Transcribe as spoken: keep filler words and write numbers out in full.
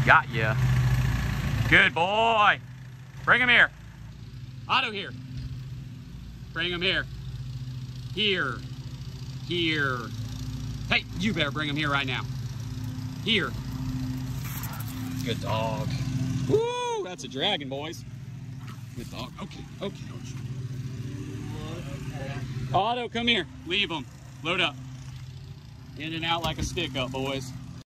Got ya. Good boy. Bring him here. Otto, here. Bring him here. Here. Here. Hey, you better bring him here right now. Here. Good dog. Woo! That's a dragon, boys. Good dog. Okay, okay. Otto, come here. Leave him. Load up. In and out like a stick up, boys.